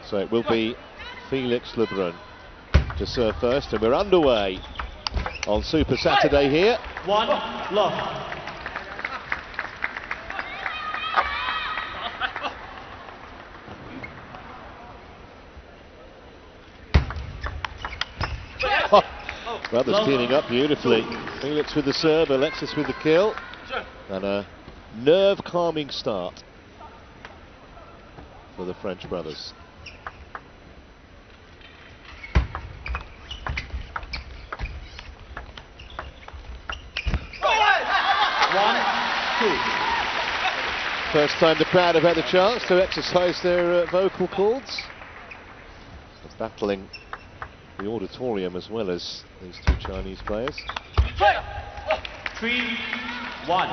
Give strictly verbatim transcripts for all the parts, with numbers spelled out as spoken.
So it will be Felix Lebrun to serve first, and we're underway on Super Saturday here. One love. Brothers teaming up beautifully. Felix with the serve, Alexis with the kill, and a nerve-calming start for the French brothers. One, two. First time the crowd have had the chance to exercise their uh, vocal cords. Battling the auditorium as well as these two Chinese players. Three, one.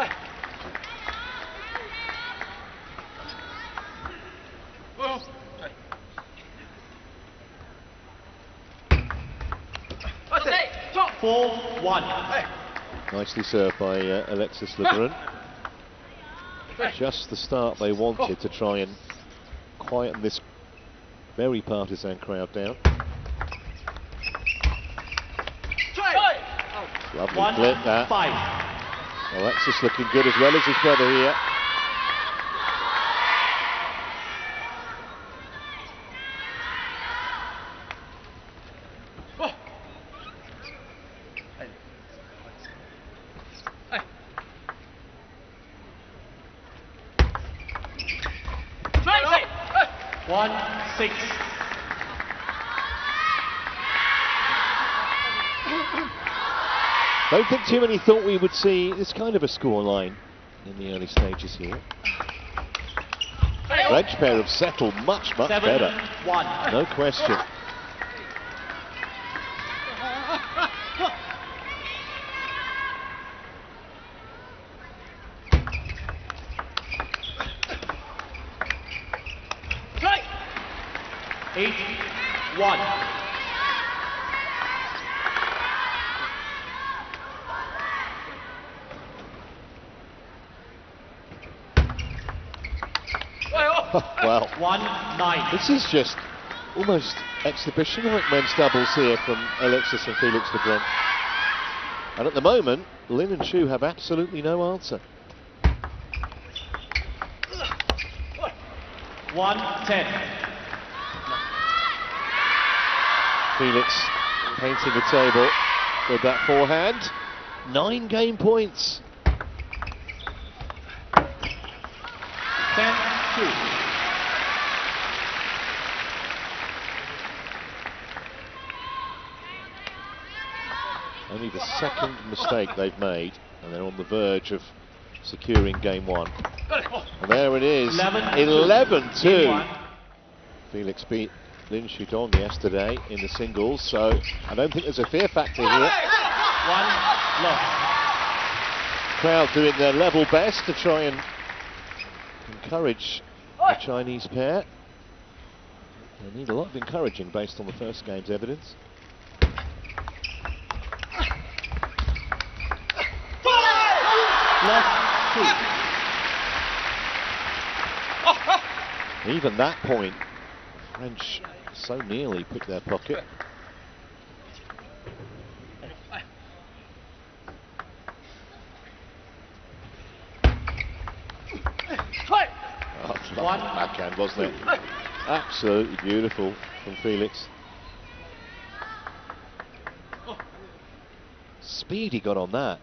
Four, one. Nicely served by uh, Alexis Lebrun. Just the start they wanted to try and quieten this very partisan crowd down. Lovely One, flip that. Five. Alexis looking good as well as his brother here. One, six. Don't think too many thought we would see this kind of a scoreline in the early stages here. French pair have settled much, much Seven, better. One. No question. Eight, one. Well, One, nine. this is just almost exhibition-like men's doubles here from Alexis and Felix Lebrun. And at the moment, Lin and Xu have absolutely no answer. One, ten. Felix painting the table with that forehand. Nine game points. Ten, two. Only the second mistake they've made, and they're on the verge of securing game one. And there it is, eleven two. Felix beat Lin Xudong yesterday in the singles, so I don't think there's a fear factor here. One, loss. Crowd doing their level best to try and encourage the Chinese pair. They need a lot of encouraging based on the first game's evidence. Loss, two. Even that point, French so nearly picked their pocket. Oh, One. backhand, wasn't it? Absolutely beautiful from Felix. Speed he got on that.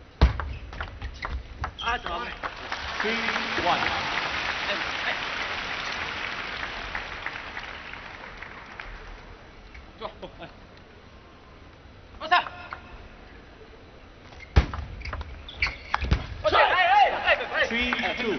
Three, one. Three, two.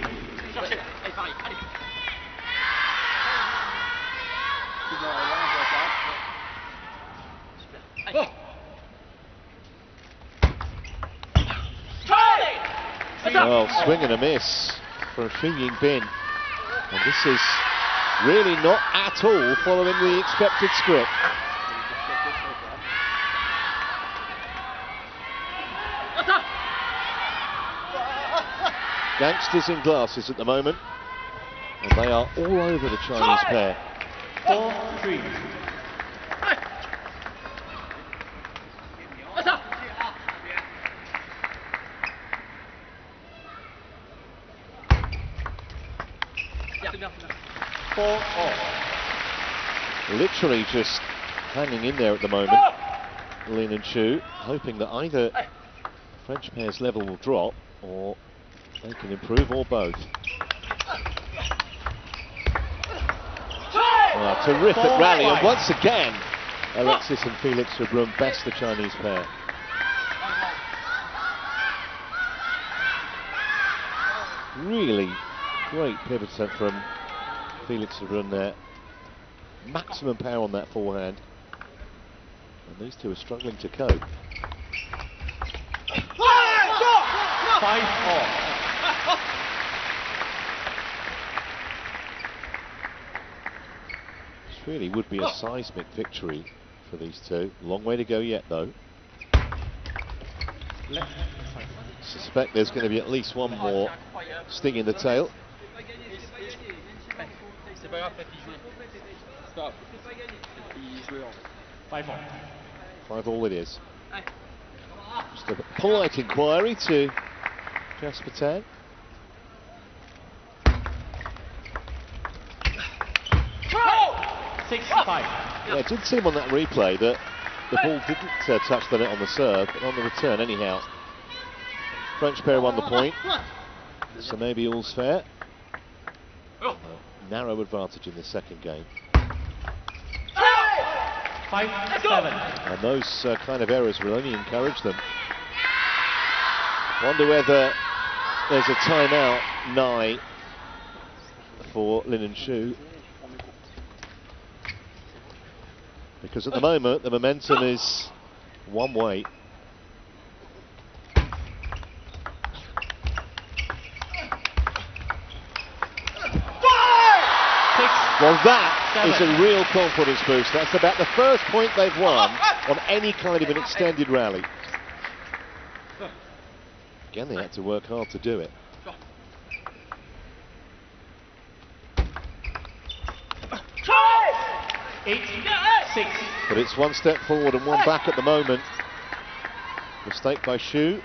Well, swing and a miss for Xu Yingbin. And this is really not at all following the expected script. Gangsters in glasses at the moment, and they are all over the Chinese pair. four three. Four all. Literally just hanging in there at the moment, Lin and Xu, hoping that either French pair's level will drop or they can improve, or both. Oh, terrific Four, rally, five. and once again Alexis and Felix Lebrun best the Chinese pair. Really great pivot from Felix Lebrun there. Maximum power on that forehand. And these two are struggling to cope. Five all. This really would be a seismic victory for these two. Long way to go yet, though. Suspect there's going to be at least one more sting in the tail. Five all. Five all it is. Just a polite inquiry to Jasper Tan. Six five. Yeah, it did seem on that replay that the ball didn't uh, touch the net on the serve, but on the return anyhow. French pair won the point, so maybe all's fair. Uh, narrow advantage in the second game. Five seven. And those uh, kind of errors will only encourage them. Wonder whether there's a timeout nigh for Lin and Xu. Because at the moment the momentum is one way. Well, that Seven. is a real confidence boost. That's about the first point they've won on any kind of an extended rally. Again, they had to work hard to do it. Eight six. But it's one step forward and one back at the moment. Mistake by Xu.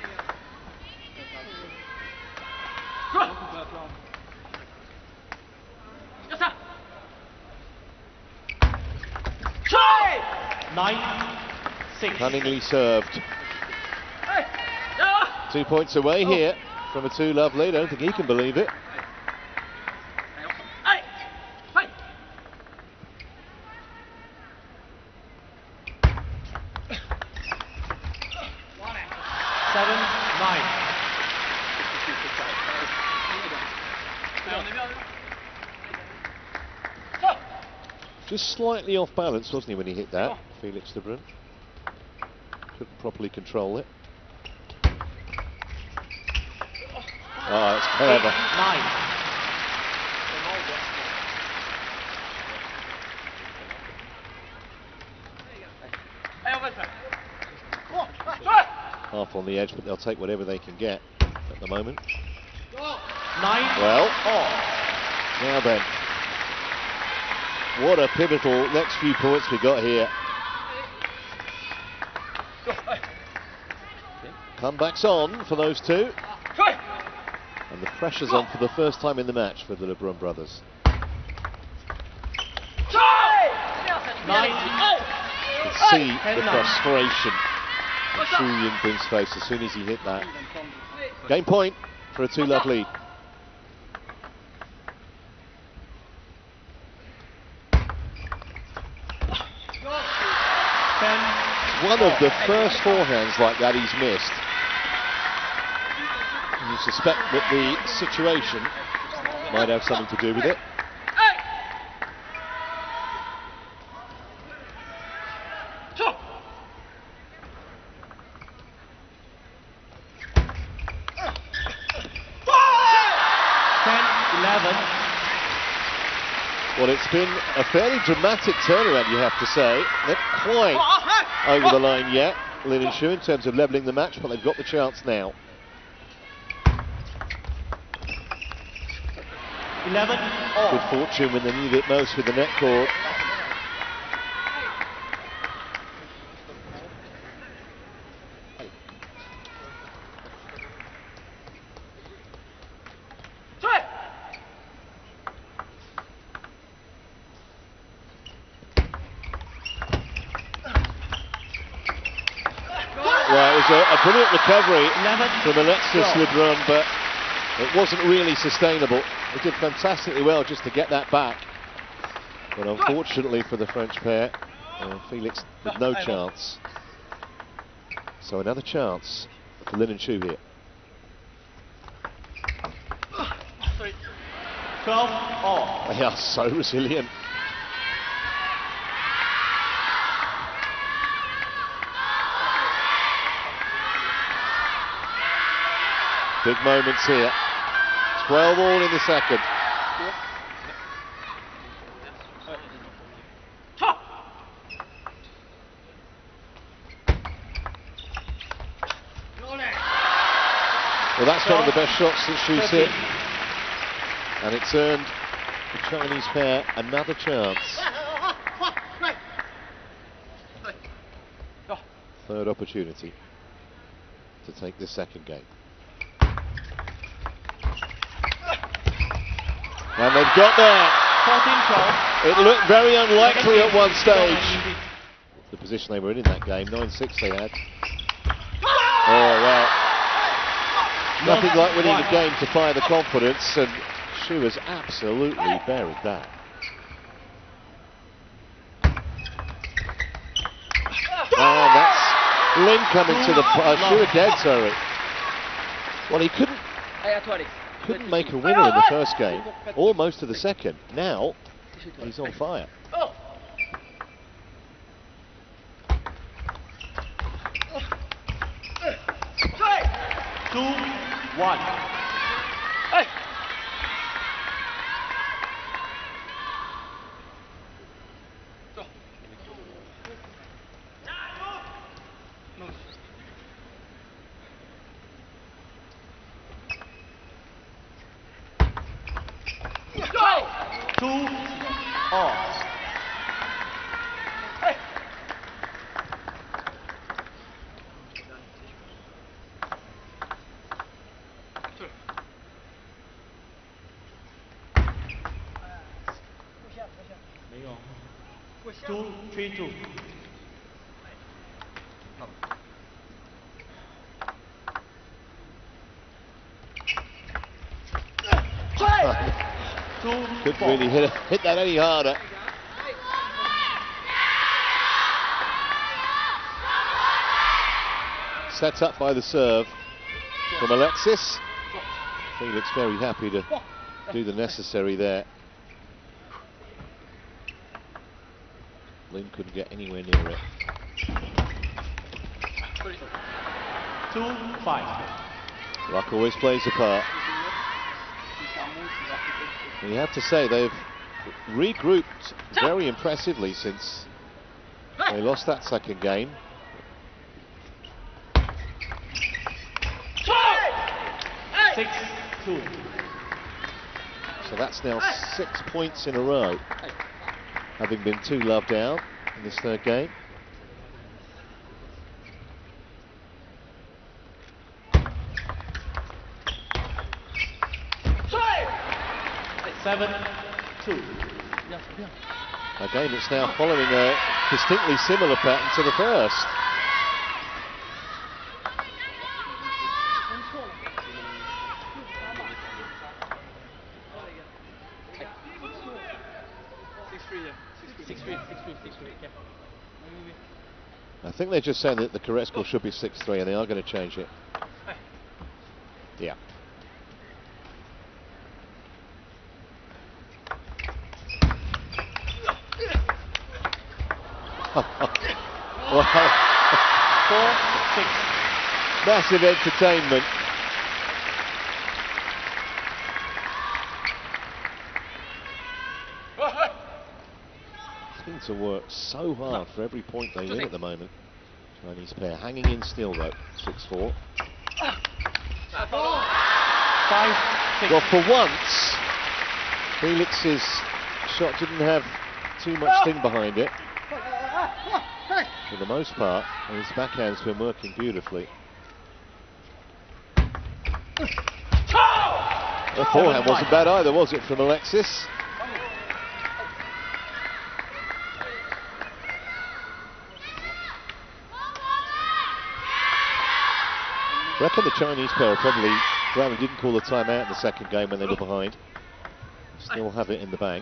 Nine six. Cunningly served. Two points away here from a two love lead. I don't think he can believe it. Seven nine. Just slightly off balance, wasn't he, when he hit that, Felix Lebrun? Couldn't properly control it. Oh, it's clever. Eight, nine. Half on the edge, but they'll take whatever they can get at the moment. Nine. Well, all. now then, what a pivotal next few points we got here. Comebacks on for those two. And the pressure's on for the first time in the match for the Lebrun brothers. Nine. You can see the frustration on Xu Yingbing's face as soon as he hit that. Game point for a two-love lead. One of the first forehands like that he's missed. You suspect that the situation might have something to do with it. ten eleven. Well, it's been a fairly dramatic turnaround, you have to say. Not quite over the line yet, Lin and Xu, in terms of levelling the match, but they've got the chance now. Eleven all. Good fortune when they needed it most with the net cord. was a, a brilliant recovery eleven, from Alexis twelve. Lebrun, but it wasn't really sustainable. He did fantastically well just to get that back. But unfortunately for the French pair, uh, Felix with no chance. So another chance for Lin and Chu here. twelve all. They are so resilient. Big moments here. twelve all in the second. Well, that's one of the best shots that Chu's hit. And it's earned the Chinese pair another chance. Third opportunity to take this second game. And they've got there. fourteen twelve. It looked very unlikely at one stage. The position they were in in that game, nine six they had. Oh, well. Nothing like winning a game to fire the confidence, and Chu has absolutely buried that. And that's Lin coming to the uh, Chu again, sorry. Well, he couldn't couldn't make a winner in the first game, or most of the second. Now he's on fire. Two, one. Hey. Two all. Two, three, two. Couldn't really hit, hit that any harder. Set up by the serve from Alexis. Felix very happy to do the necessary there. Lin couldn't get anywhere near it. Two, five. Luck always plays a part. And you have to say they've regrouped very impressively since they lost that second game. Six, two. So that's now six points in a row, having been two love down in this third game. Seven, two. A game that's now following a distinctly similar pattern to the first. I think they're just saying that the correct score should be six three, and they are going to change it. Yeah. Well, Four, six. Massive entertainment. Seem to work so hard for every point they win at the moment. Chinese pair hanging in still though, six four. Five, six. Well, for once, Felix's shot didn't have too much sting behind it. For the most part, and his backhand's been working beautifully. The forehand wasn't bad either, was it, from Alexis? I reckon the Chinese pair are probably glad we didn't call the timeout in the second game when they were behind. Still have it in the bank.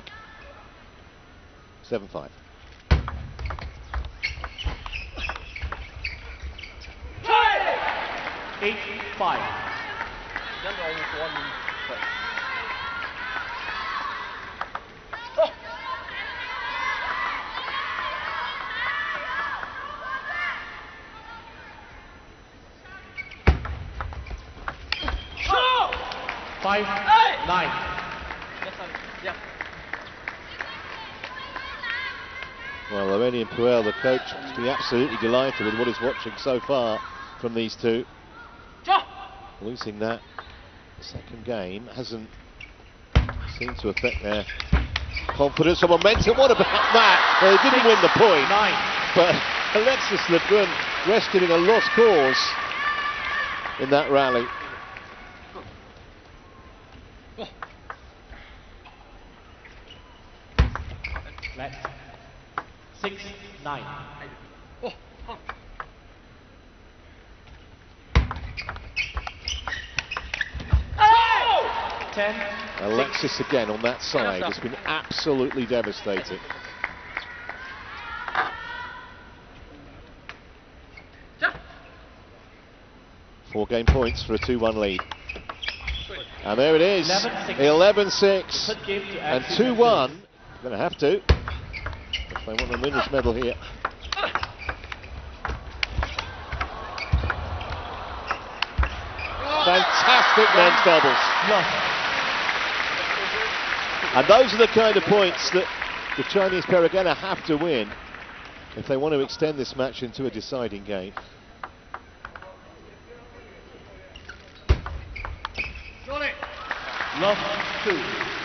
seven five. eight five. Five nine. Well, Laurentian Puel, the coach, must be absolutely delighted with what he's watching so far from these two. Losing that second game hasn't seemed to affect their confidence or momentum. What about that? Well, they didn't win the point, Nine. but Alexis Lebrun rescuing a lost cause in that rally. Left. Six nine. Ten. Alexis again on that side has been absolutely devastating. Four game points for a two one lead. And there it is, eleven six and two one. Going to have to, if they want a winner's medal here. Fantastic men's doubles. Lost. And those are the kind of points that the Chinese pair are going to have to win if they want to extend this match into a deciding game. Lost two.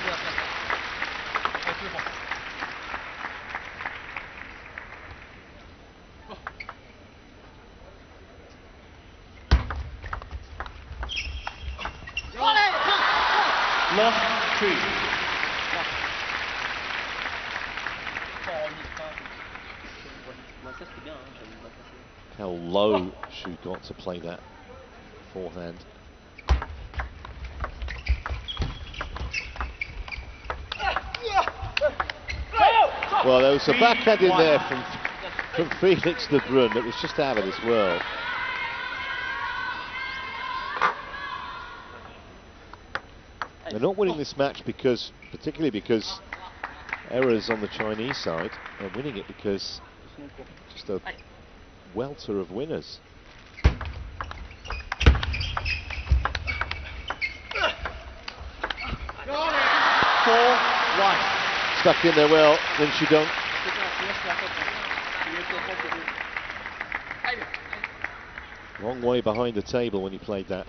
Lost three. How low she got to play that forehand. Well, there was a backhand in there from, from Felix Lebrun that was just out of this world. They're not winning this match because, particularly because errors on the Chinese side. They're winning it because just a welter of winners. Four one. Stuck in there well, Lin Shudong. Long way behind the table when he played that.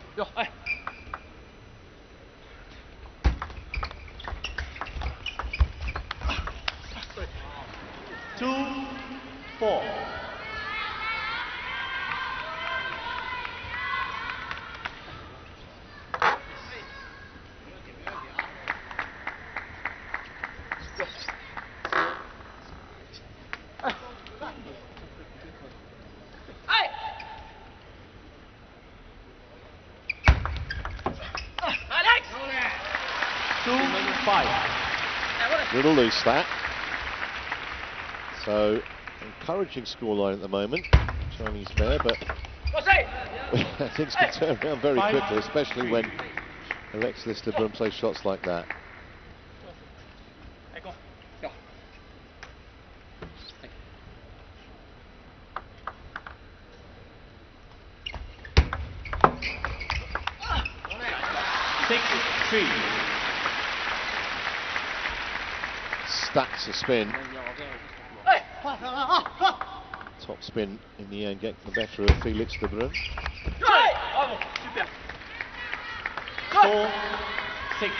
Two four. Little loose that. So, encouraging scoreline at the moment, Chinese pair, but things can turn around very quickly, especially when Alexis Lebrun plays shots like that. Six three. Stacks a spin. Top spin in the end, getting the better of Felix Lebrun. Four six.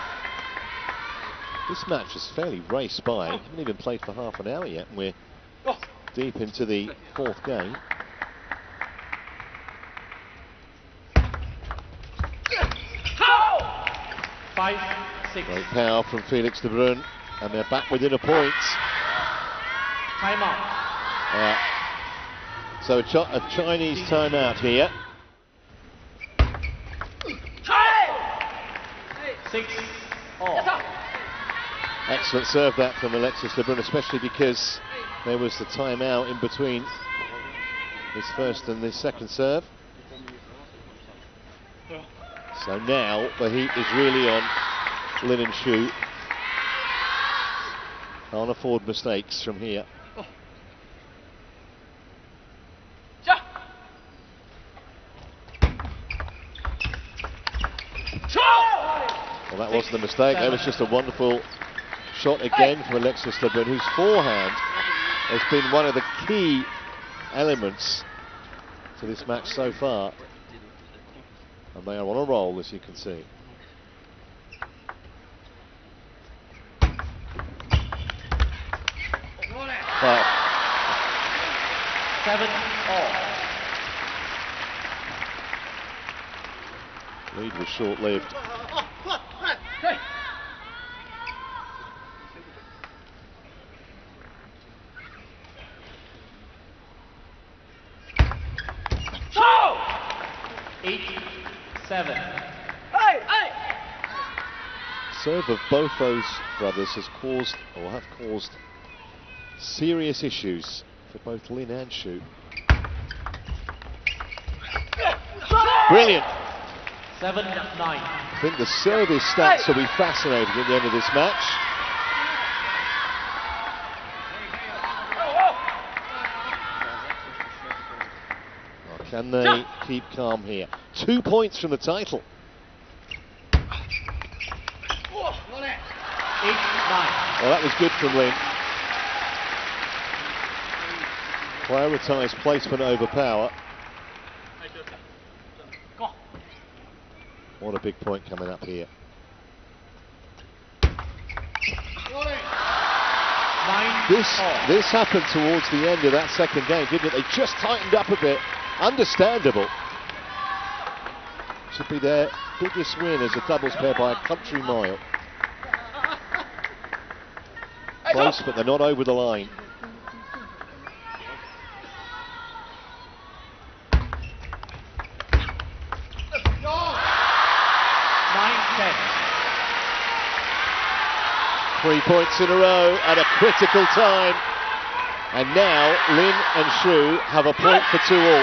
This match is fairly raced by. Haven't even played for half an hour yet, and we're deep into the fourth game. Five six. Great power from Felix Lebrun, and they're back within a point. Timeout. Uh, so a, Ch a Chinese timeout here. six all. Excellent serve that from Alexis Lebrun, especially because there was the timeout in between his first and his second serve. So now the heat is really on Lin and Xu. Can't afford mistakes from here. Well, that wasn't a mistake. That was just a wonderful shot again from Alexis Lebrun, whose forehand has been one of the key elements to this match so far. And they are on a roll, as you can see. Well, seven all. Lead was short-lived. Eight, seven. Serve of both those brothers has caused, or have caused, serious issues for both Lin and Xu. Brilliant. Seven, nine. I think the service stats will be fascinating at the end of this match. Oh, can they keep calm here? Two points from the title. Eight, nine. Well, that was good from Lin. Prioritised placement over power. What a big point coming up here. Nine, This, all. this happened towards the end of that second game, didn't it? They just tightened up a bit. Understandable. Should be their biggest win as a doubles pair by a country mile. Close, but they're not over the line. Nine, ten. Three points in a row at a critical time. And now Lin and Xu have a point for two all.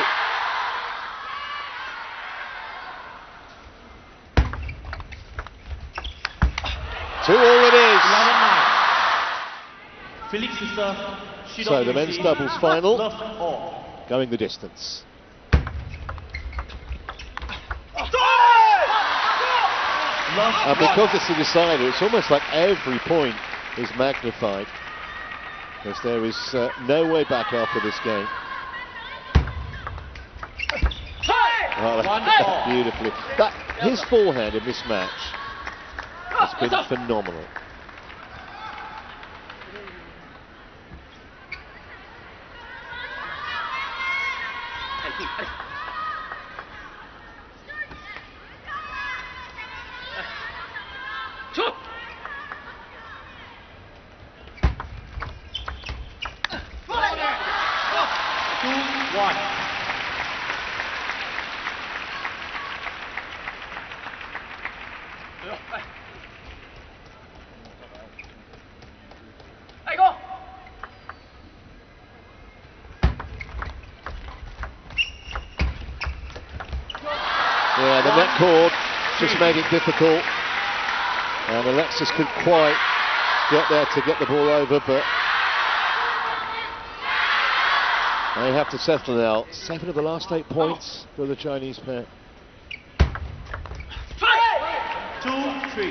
Two all it is. eleven, nine. Felix is the So the men's doubles final Love all. going the distance. Love And because one. it's a decider, it's almost like every point is magnified, because there is uh, no way back after this game. Oh, One that- all. beautifully. That, his forehand in this match has been phenomenal. Two, one. Yeah, the net cord just made it difficult, and Alexis couldn't quite get there to get the ball over, but they have to settle now. Seven of the last eight points for the Chinese pair. Two, three.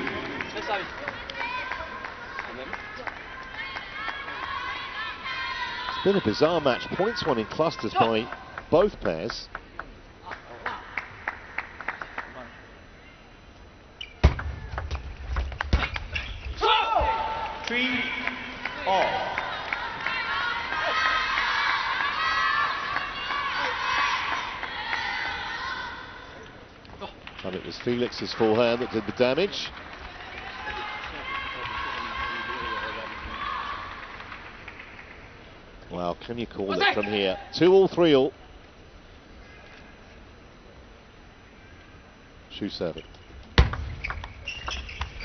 It's been a bizarre match. Points won in clusters by both pairs. Three, all. And it was Felix's forehand that did the damage. Wow, can you call it from here? Two all, three all. Xu serving.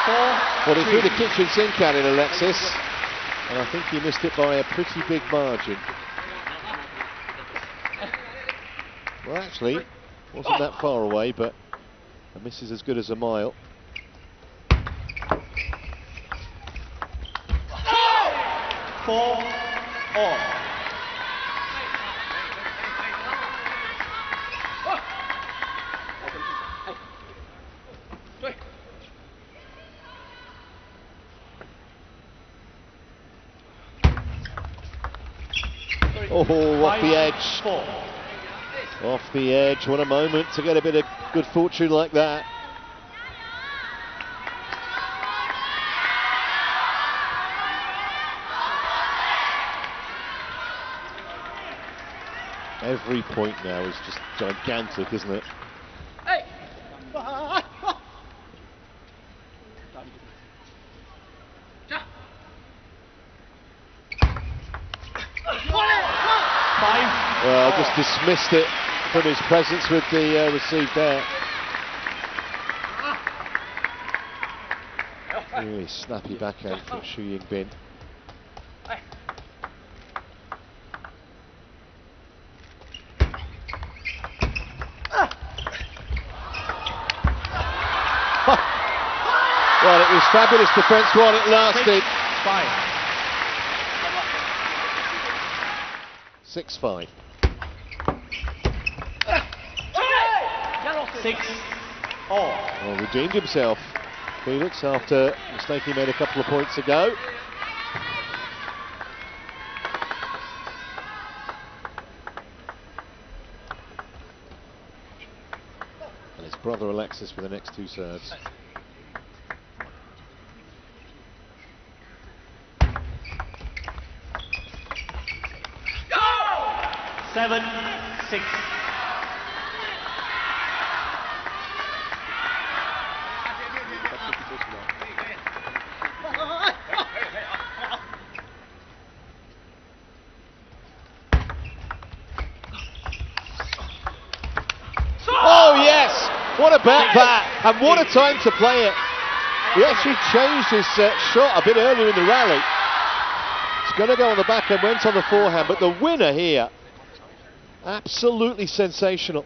Four, Well, he three. threw the kitchen sink at it, Alexis, and I think he missed it by a pretty big margin. Well, actually, wasn't that far away, but a miss is as good as a mile. Four, all. Oh, off the edge. Four. Off the edge. What a moment to get a bit of good fortune like that. Every point now is just gigantic, isn't it? Hey. Five. Well, just dismissed it from his presence with the uh, receive there. Really snappy backhand from Xu Yingbin. Well, it was fabulous defence while it lasted. Five. six five. Six, all. Well, redeemed himself, Felix, after a mistake he made a couple of points ago. And his brother Alexis for the next two serves. Seven, six. Oh yes! What about that? And what a time to play it. He actually changed his uh, shot a bit earlier in the rally. It's going to go on the backhand, went on the forehand, but the winner here, absolutely sensational.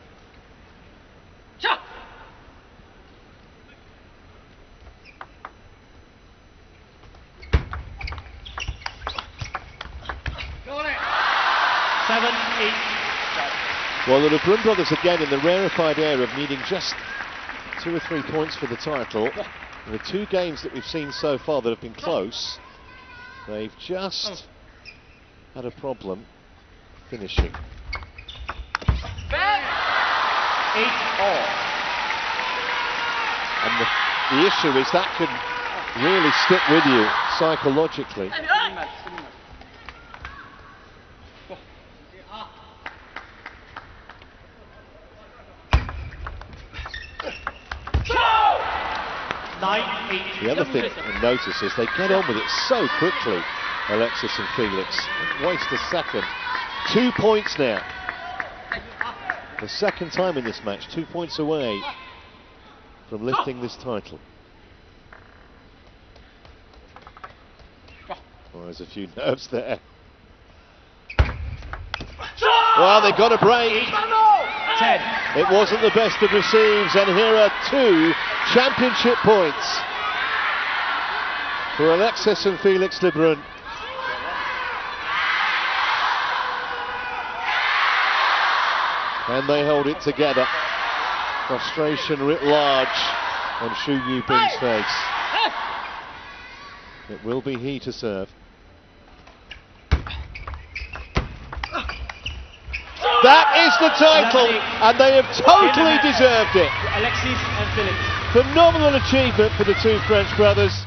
Seven, eight. Well, the Lebrun brothers again in the rarefied air of needing just two or three points for the title. In the two games that we've seen so far that have been close, they've just had a problem finishing. Eight, all. And the, the issue is that can really stick with you psychologically. Nine, eight. The other thing to notice is they get on with it so quickly, Alexis and Felix. Don't waste a second. Two points now. The second time in this match, two points away from lifting this title. Oh, there's a few nerves there. Well, they got a break. Ten. It wasn't the best of receives, and here are two championship points for Alexis and Felix Lebrun. And they hold it together. Frustration writ large on Xu Yingbin's face. It will be he to serve. That is the title, and they have totally deserved it. Alexis and Felix. Phenomenal achievement for the two French brothers.